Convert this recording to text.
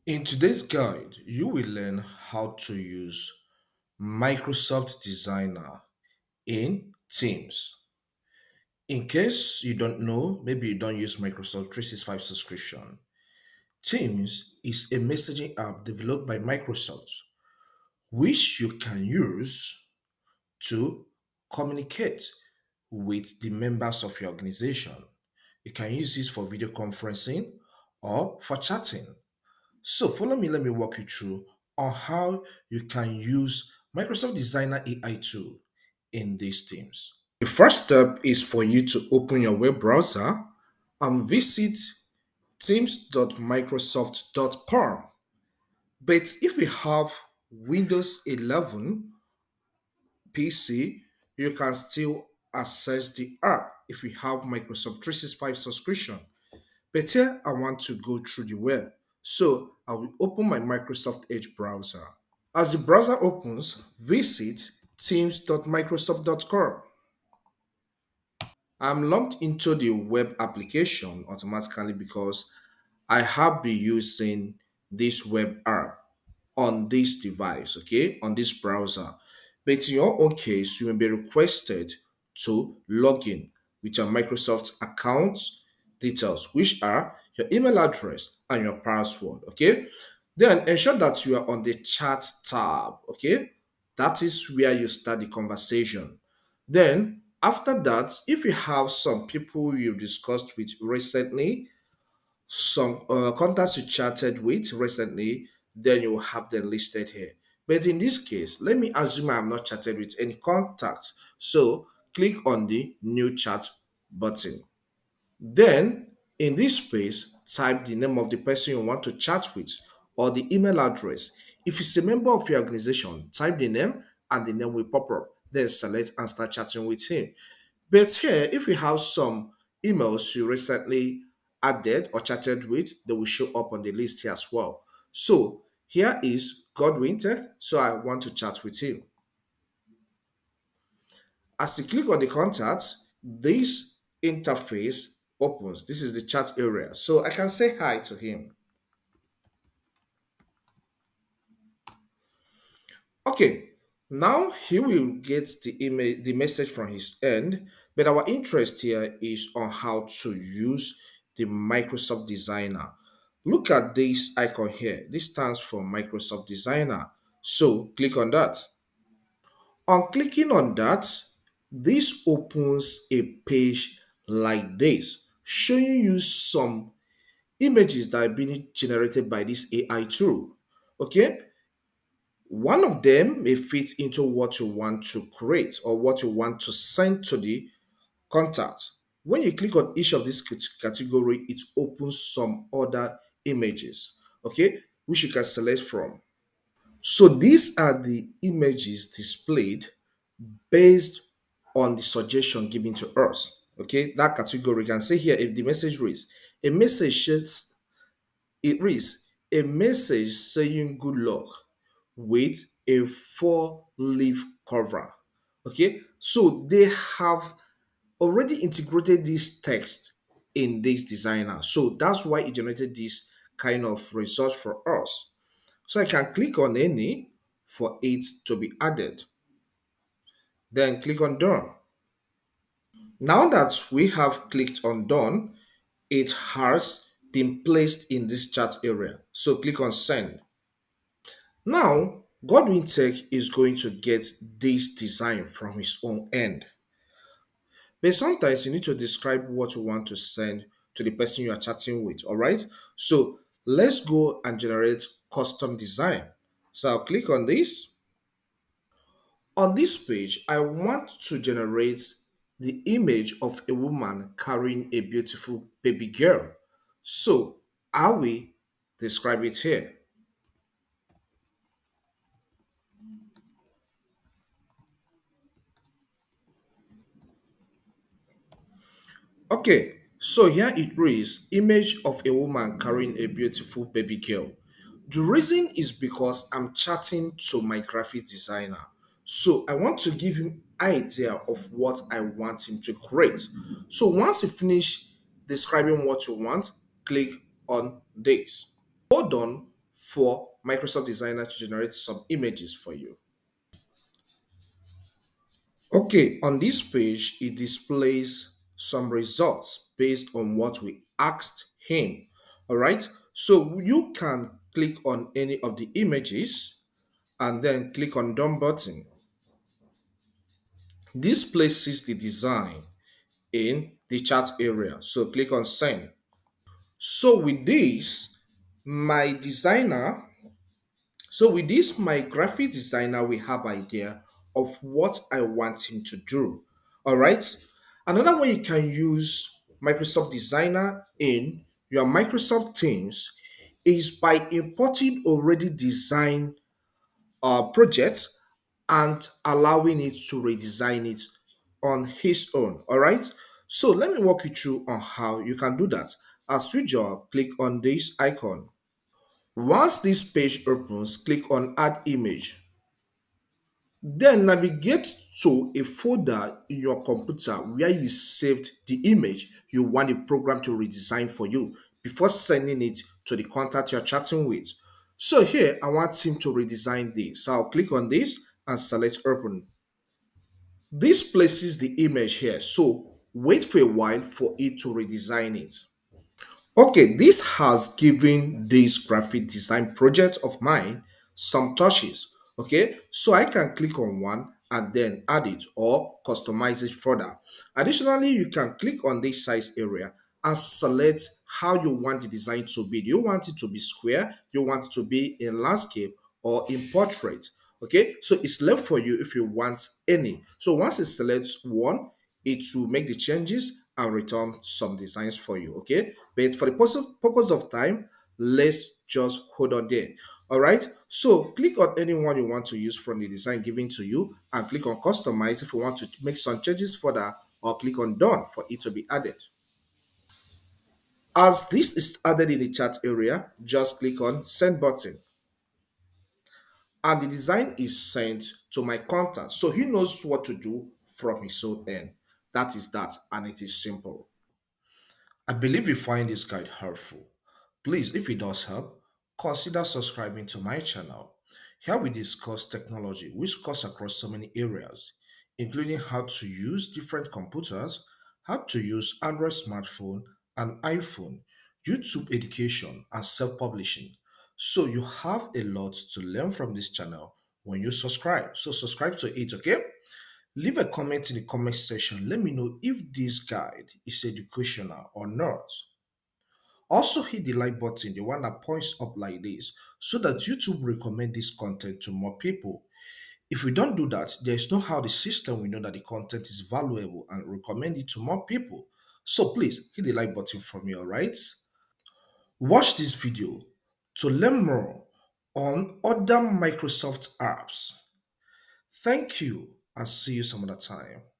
In today's guide, you will learn how to use Microsoft Designer in Teams. In case you don't know, maybe you don't use Microsoft 365 subscription. Teams is a messaging app developed by Microsoft, which you can use to communicate with the members of your organization. You can use this for video conferencing or for chatting. So follow me, let me walk you through on how you can use Microsoft Designer AI tool in these teams. The first step is for you to open your web browser and visit teams.microsoft.com. But if you have Windows 11 PC, you can still access the app if you have Microsoft 365 subscription. But here I want to go through the web. So I will open my Microsoft Edge browser. As the browser opens, visit teams.microsoft.com. I'm logged into the web application automatically because I have been using this web app on this device, okay, on this browser. But in your own case, you will be requested to log in with your Microsoft account details, which are your email address and your password, okay? Then ensure that you are on the chat tab, okay? That is where you start the conversation. Then, after that, if you have some people you've discussed with recently, some contacts you chatted with recently, then you will have them listed here. But in this case, let me assume I have not chatted with any contacts. So click on the new chat button. Then in this space, type the name of the person you want to chat with or the email address. If it's a member of your organization, type the name and the name will pop up. Then select and start chatting with him. But here, if you have some emails you recently added or chatted with, they will show up on the list here as well. So here is Godwin Tech. So I want to chat with him. As you click on the contact, this interface opens. This is the chat area. So I can say hi to him. Okay, now he will get the message from his end, but our interest here is on how to use the Microsoft Designer. Look at this icon here. This stands for Microsoft Designer. So click on that. On clicking on that, this opens a page like this, showing you some images that are being generated by this AI tool. Okay, one of them may fit into what you want to create or what you want to send to the contact. When you click on each of these category, it opens some other images, okay, which you can select from. So these are the images displayed based on the suggestion given to us. Okay, that category can say here if the message reads, a message says it reads a message saying good luck with a four-leaf cover. Okay, so they have already integrated this text in this designer. So that's why it generated this kind of result for us. So I can click on any for it to be added. Then click on done. Now that we have clicked on done, it has been placed in this chat area. So click on send. Now, Godwin Tech is going to get this design from his own end. But sometimes you need to describe what you want to send to the person you are chatting with, all right? So let's go and generate custom design. So I'll click on this. On this page, I want to generate the image of a woman carrying a beautiful baby girl. So I will describe it here. Okay, so here it reads image of a woman carrying a beautiful baby girl. The reason is because I'm chatting to my graphic designer. So I want to give him idea of what I want him to create. So once you finish describing what you want, click on this. Hold on for Microsoft Designer to generate some images for you. Okay, on this page, it displays some results based on what we asked him. All right, so you can click on any of the images and then click on Done button. This places the design in the chat area. So click on Send. So with this, my designer So with this, my graphic designer will have idea of what I want him to do. All right. Another way you can use Microsoft Designer in your Microsoft Teams is by importing already designed projects and allowing it to redesign it on his own. All right. So let me walk you through on how you can do that. As usual, click on this icon. Once this page opens, click on Add Image. Then navigate to a folder in your computer where you saved the image you want the program to redesign for you before sending it to the contact you're chatting with. So here, I want him to redesign this. So I'll click on this and select Open. This places the image here. So wait for a while for it to redesign it. Okay, this has given this graphic design project of mine some touches. Okay, so I can click on one and then add it or customize it further. Additionally, you can click on this size area and select how you want the design to be. Do you want it to be square? Do you want it to be in landscape or in portrait? Okay, so it's left for you if you want any. So once it selects one, it will make the changes and return some designs for you. Okay, but for the purpose of time, let's just hold on there. All right, so click on any one you want to use from the design given to you and click on customize if you want to make some changes further, or click on done for it to be added. As this is added in the chat area, just click on send button and the design is sent to my contact, so he knows what to do from his own end. That is that, and it is simple. I believe you find this guide helpful. Please, if it does help, consider subscribing to my channel. Here we discuss technology, which cuts across so many areas, including how to use different computers, how to use Android smartphone and iPhone, YouTube education, and self-publishing. So you have a lot to learn from this channel when you subscribe. So subscribe to it, okay? Leave a comment in the comment section. Let me know if this guide is educational or not. Also hit the like button, the one that points up like this, so that YouTube recommend this content to more people. If we don't do that, there is no how the system will know that the content is valuable and recommend it to more people. So please hit the like button for me, alright? Watch this video to learn more on other Microsoft apps. Thank you and see you some other time.